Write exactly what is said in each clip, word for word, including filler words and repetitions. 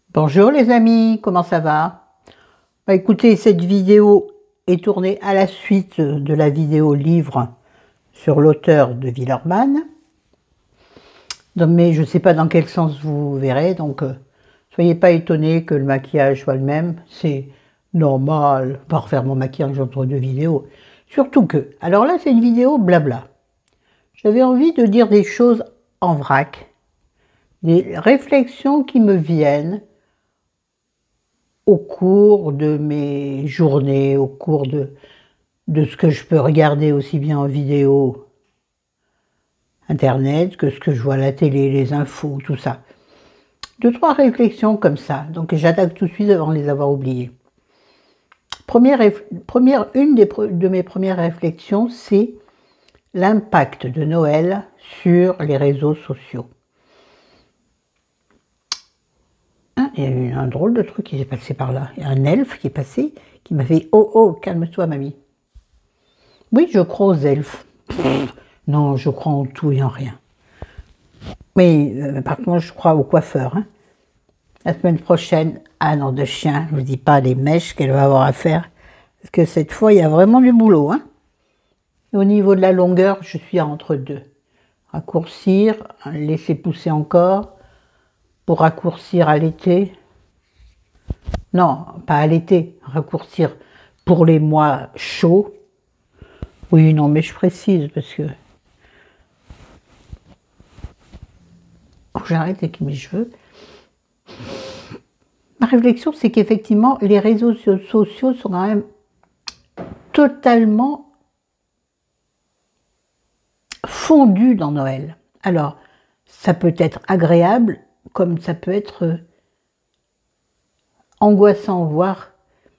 Bonjour les amis, comment ça va? Bah, écoutez, cette vidéo est tournée à la suite de la vidéo livre sur l'auteur de Villeurbanne. Donc, mais je ne sais pas dans quel sens vous verrez, donc euh, soyez pas étonnés que le maquillage soit le même. C'est normal, pas refaire mon maquillage entre deux vidéos. Surtout que, alors là c'est une vidéo blabla. J'avais envie de dire des choses en vrac, des réflexions qui me viennent au cours de mes journées, au cours de, de ce que je peux regarder aussi bien en vidéo internet que ce que je vois à la télé, les infos, tout ça. Deux, trois réflexions comme ça, donc j'attaque tout de suite avant de les avoir oubliées. Première, première, une des, de mes premières réflexions, c'est l'impact de Noël sur les réseaux sociaux. Il y a eu un drôle de truc qui s'est passé par là. Il y a un elfe qui est passé, qui m'a fait « Oh, oh, calme-toi, mamie ». Oui, je crois aux elfes. Pff, non, je crois en tout et en rien. Mais euh, par contre, je crois aux coiffeurs. Hein. La semaine prochaine, ah non, de chien, je ne vous dis pas les mèches qu'elle va avoir à faire. Parce que cette fois, il y a vraiment du boulot. Hein. Au niveau de la longueur, je suis entre deux. Raccourcir, laisser pousser encore. Pour raccourcir à l'été, non, pas à l'été, raccourcir pour les mois chauds. Oui, non, mais je précise parce que oh, j'arrête avec mes cheveux. Ma réflexion, c'est qu'effectivement, les réseaux sociaux sont quand même totalement fondus dans Noël. Alors, ça peut être agréable, comme ça peut être angoissant, voire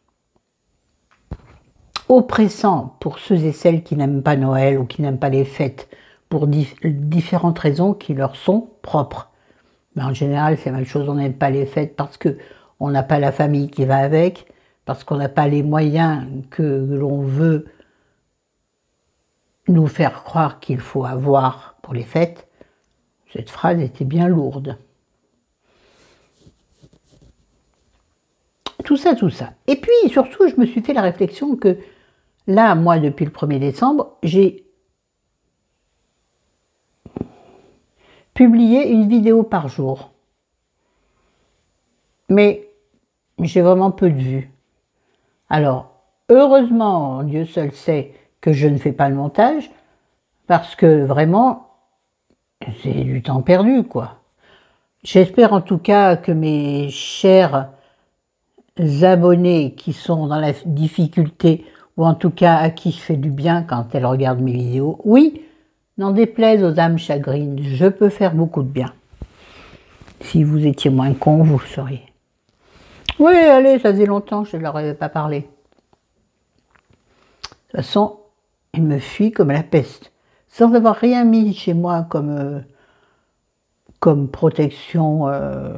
oppressant pour ceux et celles qui n'aiment pas Noël ou qui n'aiment pas les fêtes, pour dif différentes raisons qui leur sont propres. Mais en général, c'est la même chose, on n'aime pas les fêtes parce qu'on n'a pas la famille qui va avec, parce qu'on n'a pas les moyens que l'on veut nous faire croire qu'il faut avoir pour les fêtes. Cette phrase était bien lourde. Tout ça, tout ça. Et puis, surtout, je me suis fait la réflexion que, là, moi, depuis le premier décembre, j'ai publié une vidéo par jour. Mais j'ai vraiment peu de vues. Alors, heureusement, Dieu seul sait que je ne fais pas le montage, parce que, vraiment, c'est du temps perdu, quoi. J'espère en tout cas que mes chers abonnés qui sont dans la difficulté, ou en tout cas à qui je fais du bien quand elles regardent mes vidéos, oui, n'en déplaise aux âmes chagrines, je peux faire beaucoup de bien. Si vous étiez moins con, vous le sauriez. Oui, allez, ça faisait longtemps que je ne leur avais pas parlé. De toute façon, ils me fuient comme la peste, sans avoir rien mis chez moi comme, euh, comme protection euh,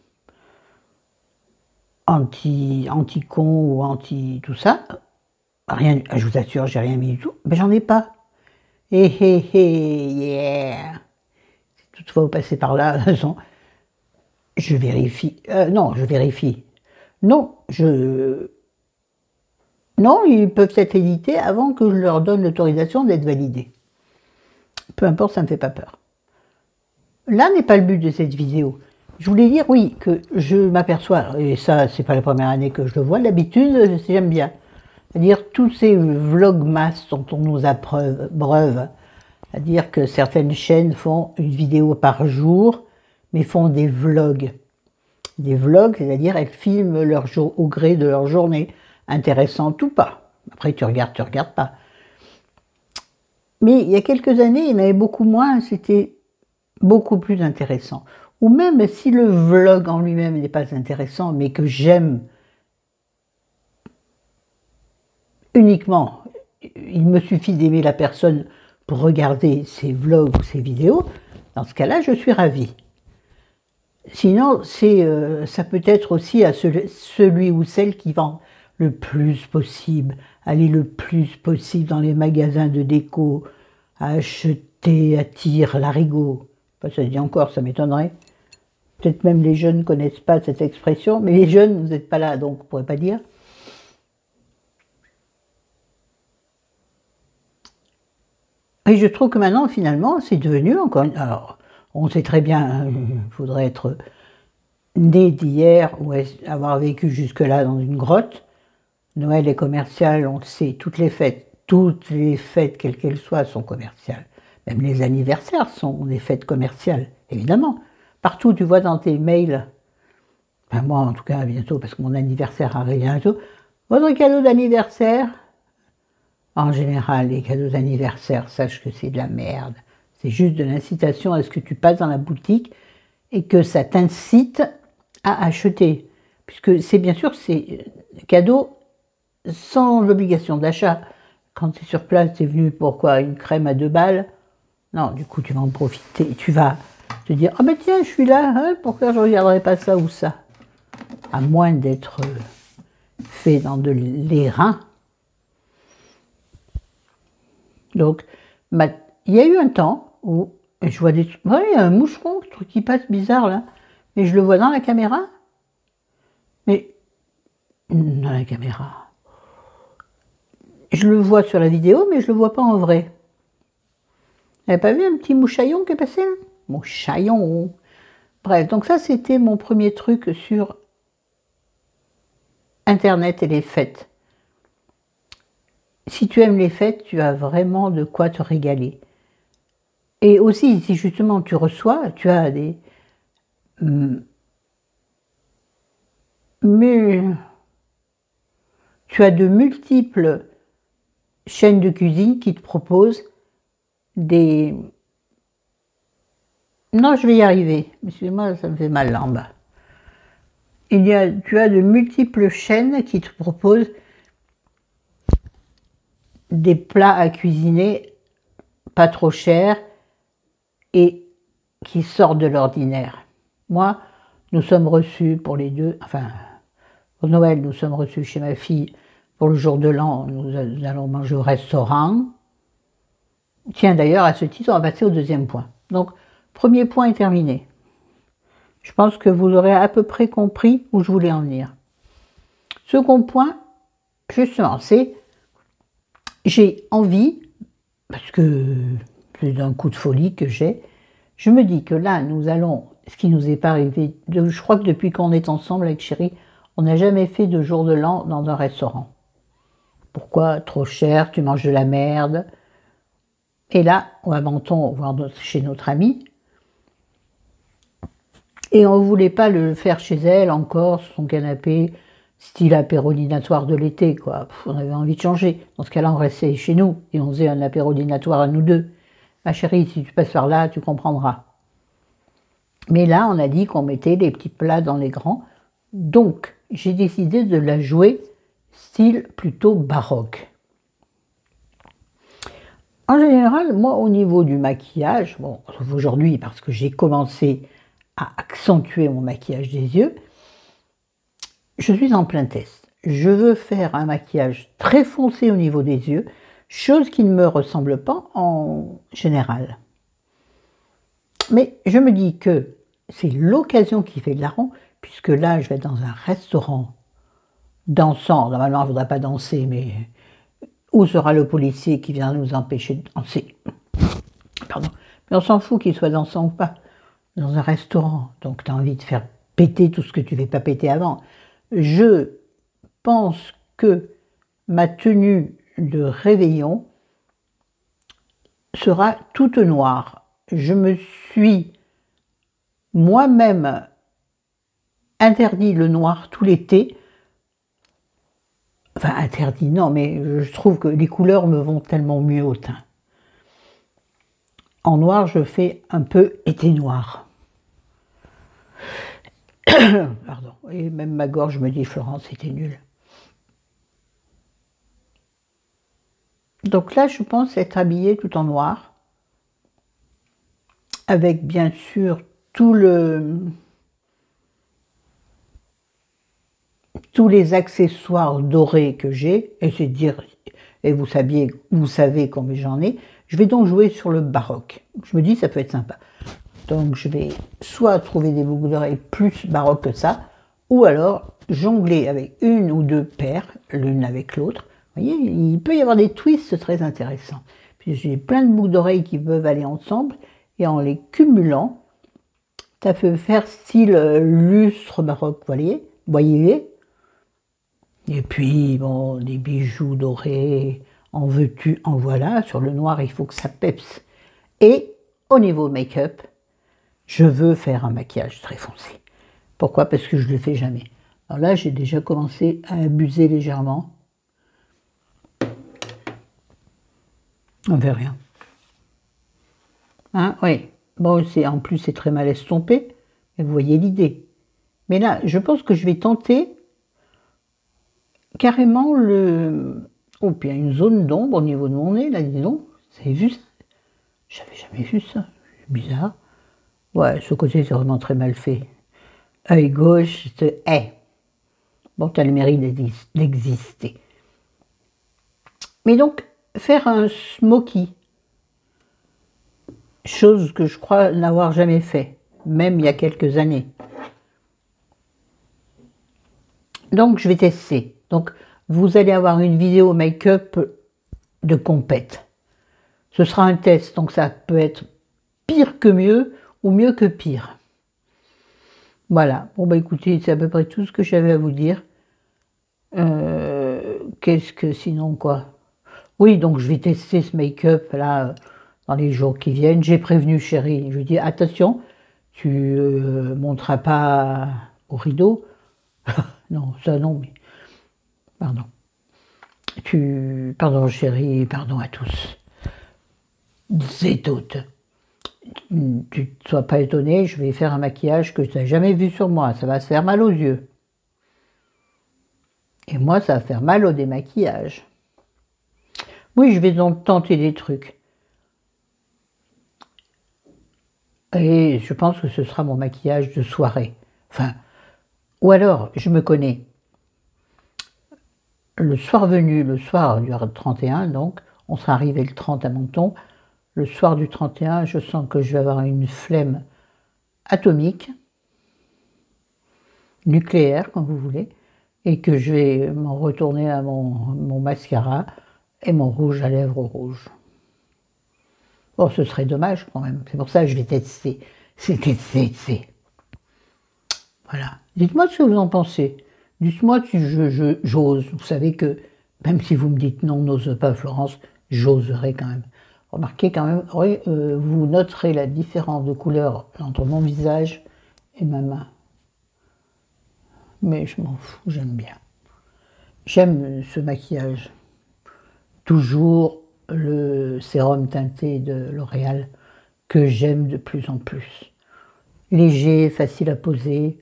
anti, anti-con ou anti tout ça. Rien, je vous assure, j'ai rien mis du tout, mais j'en ai pas. Hé hé hé, yeah. Si toutefois vous passez par là, de toute façon, je vérifie. Euh, non, je vérifie. Non, je... Non, ils peuvent être édités avant que je leur donne l'autorisation d'être validés. Peu importe, ça ne me fait pas peur. Là n'est pas le but de cette vidéo. Je voulais dire, oui, que je m'aperçois, et ça, c'est pas la première année que je le vois, d'habitude, j'aime bien. C'est-à-dire tous ces vlogmas dont on nous abreuve, c'est-à-dire que certaines chaînes font une vidéo par jour, mais font des vlogs. Des vlogs, c'est-à-dire elles filment leur jour au gré de leur journée, intéressante ou pas. Après, tu regardes, tu regardes pas. Mais il y a quelques années, il y en avait beaucoup moins, c'était beaucoup plus intéressant. Ou même si le vlog en lui-même n'est pas intéressant, mais que j'aime uniquement, il me suffit d'aimer la personne pour regarder ses vlogs ou ses vidéos, dans ce cas-là, je suis ravie. Sinon, c'est, euh, ça peut être aussi à celui, celui ou celle qui vend le plus possible, aller le plus possible dans les magasins de déco, à acheter à tir, l'arigot. Enfin, ça se dit encore, ça m'étonnerait. peut-être même les jeunes ne connaissent pas cette expression, mais les jeunes, vous n'êtes pas là, donc on ne pourrait pas dire. Et je trouve que maintenant, finalement, c'est devenu encore... Alors, on sait très bien, il faudrait être né d'hier ou avoir vécu jusque-là dans une grotte. Noël est commercial, on le sait, toutes les fêtes, toutes les fêtes, quelles qu'elles soient, sont commerciales. Même les anniversaires sont des fêtes commerciales, évidemment. Partout, tu vois dans tes mails, enfin moi en tout cas bientôt, parce que mon anniversaire arrive bientôt, votre cadeau d'anniversaire, en général, les cadeaux d'anniversaire, sache que c'est de la merde. C'est juste de l'incitation à ce que tu passes dans la boutique et que ça t'incite à acheter. Puisque c'est bien sûr, c'est cadeau sans obligation d'achat. Quand tu es sur place, tu es venu pour quoi? Une crème à deux balles? Non, du coup, tu vas en profiter. Tu vas te dire, ah ben tiens, je suis là, hein, pourquoi je ne regarderai pas ça ou ça? À moins d'être fait dans de l'airain. Donc, il y a eu un temps où je vois des trucs, ouais, il y a un moucheron, un truc qui passe bizarre là, mais je le vois dans la caméra. Mais, dans la caméra, je le vois sur la vidéo, mais je le vois pas en vrai. Vous n'avez pas vu un petit mouchaillon qui est passé là? Mouchaillon. Bref, donc ça c'était mon premier truc sur Internet et les fêtes. Si tu aimes les fêtes, tu as vraiment de quoi te régaler. Et aussi, si justement tu reçois, tu as des... Mais tu as de multiples chaînes de cuisine qui te proposent des... Non, je vais y arriver. Excusez-moi, ça me fait mal là en bas. Il y a, tu as de multiples chaînes qui te proposent des plats à cuisiner pas trop chers et qui sortent de l'ordinaire. Moi, nous sommes reçus pour les deux, enfin, pour Noël, nous sommes reçus chez ma fille. Pour le jour de l'an, nous allons manger au restaurant. Tiens, d'ailleurs, à ce titre, on va passer au deuxième point. Donc, premier point est terminé. Je pense que vous aurez à peu près compris où je voulais en venir. Second point, justement, c'est j'ai envie, parce que c'est d'un coup de folie que j'ai, je me dis que là, nous allons, ce qui nous est pas arrivé, de, je crois que depuis qu'on est ensemble avec chérie, on n'a jamais fait de jour de l'an dans un restaurant. Pourquoi? Trop cher, tu manges de la merde. Et là, on va à Menton voir notre, chez notre amie. Et on ne voulait pas le faire chez elle encore, sur son canapé, style apéro-dînatoire de l'été, quoi. Pff, on avait envie de changer. Dans ce cas-là, on restait chez nous et on faisait un apéro-dînatoire à nous deux. Ma chérie, si tu passes par là, tu comprendras. Mais là, on a dit qu'on mettait les petits plats dans les grands. Donc, j'ai décidé de la jouer style plutôt baroque. En général, moi, au niveau du maquillage, bon, sauf aujourd'hui, parce que j'ai commencé à accentuer mon maquillage des yeux, je suis en plein test. Je veux faire un maquillage très foncé au niveau des yeux, chose qui ne me ressemble pas en général. Mais je me dis que c'est l'occasion qui fait le larron, puisque là, je vais être dans un restaurant dansant. Normalement, il ne faudrait pas danser, mais où sera le policier qui vient nous empêcher de danser? Pardon. Mais on s'en fout qu'il soit dansant ou pas. Dans un restaurant, donc tu as envie de faire péter tout ce que tu ne fais pas péter avant. Je pense que ma tenue de réveillon sera toute noire. Je me suis moi-même interdit le noir tout l'été. Enfin, interdit, non, mais je trouve que les couleurs me vont tellement mieux au teint. En noir, je fais un peu été noir. Pardon. Et même ma gorge me dit, Florence, c'était nul. Donc là, je pense être habillée tout en noir, avec bien sûr tout le, tous les accessoires dorés que j'ai, et c'est dire, et vous saviez, vous savez combien j'en ai. Je vais donc jouer sur le baroque. Je me dis, ça peut être sympa. Donc je vais soit trouver des boucles d'oreilles plus baroques que ça, ou alors jongler avec une ou deux paires, l'une avec l'autre. Vous voyez, il peut y avoir des twists très intéressants. Puis j'ai plein de boucles d'oreilles qui peuvent aller ensemble, et en les cumulant, ça peut faire style lustre baroque, voyez, voyez. Et puis, bon, des bijoux dorés, en veux-tu, en voilà. Sur le noir, il faut que ça peps. Et au niveau make-up, je veux faire un maquillage très foncé. Pourquoi? Parce que je ne le fais jamais. Alors là, j'ai déjà commencé à abuser légèrement. On ne fait rien. Hein, oui. Bon, en plus, c'est très mal estompé. Mais vous voyez l'idée. Mais là, je pense que je vais tenter carrément le... Oh, puis il y a une zone d'ombre au niveau de mon nez, là, dis donc. Vous avez vu ça? J'avais jamais vu ça. C'est bizarre. Ouais, ce côté, c'est vraiment très mal fait. Œil gauche, c'est... Hey. Bon, tu as le mérite d'exister. Mais donc, faire un smoky, chose que je crois n'avoir jamais fait, même il y a quelques années. Donc, je vais tester. Donc, vous allez avoir une vidéo make-up de compète. Ce sera un test, donc ça peut être pire que mieux ou mieux que pire. Voilà. Bon, bah écoutez, c'est à peu près tout ce que j'avais à vous dire. Euh, Qu'est-ce que sinon, quoi? Oui, donc je vais tester ce make-up là dans les jours qui viennent. J'ai prévenu chérie, je lui ai dit attention, tu euh, monteras pas au rideau. Non, ça non, mais pardon. Tu, pardon chérie, pardon à tous. C'est tout. Tu ne sois pas étonné, je vais faire un maquillage que tu n'as jamais vu sur moi. Ça va se faire mal aux yeux. Et moi, ça va faire mal au démaquillage. Oui, je vais donc tenter des trucs. Et je pense que ce sera mon maquillage de soirée. Enfin, ou alors, je me connais. Le soir venu, le soir du trente et un, donc, on sera arrivé le trente à Menton. Le soir du trente et un, je sens que je vais avoir une flemme atomique, nucléaire, comme vous voulez, et que je vais m'en retourner à mon, mon mascara et mon rouge à lèvres rouge. Bon, ce serait dommage quand même. C'est pour ça que je vais tester. C'est tester, tester. Voilà. Dites-moi ce que vous en pensez. Dites-moi si je, je, j'ose. Vous savez que, même si vous me dites non, n'ose pas Florence, j'oserai quand même. Remarquez quand même, oui, euh, vous noterez la différence de couleur entre mon visage et ma main. Mais je m'en fous, j'aime bien. J'aime ce maquillage. Toujours le sérum teinté de L'Oréal que j'aime de plus en plus. Léger, facile à poser.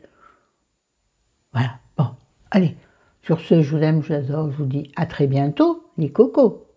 Voilà, bon, allez. Sur ce, je vous aime, je vous adore, je vous dis à très bientôt, les cocos.